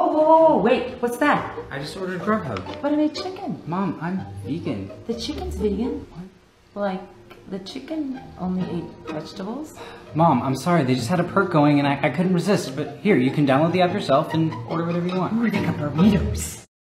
whoa, wait, what's that? I just ordered Grubhub. But I made chicken. Mom, I'm vegan. The chicken's vegan? What? Like, the chicken only ate vegetables? Mom, I'm sorry, they just had a perk going and I couldn't resist. But here, you can download the app yourself and order whatever you want. Ooh, they got burritos.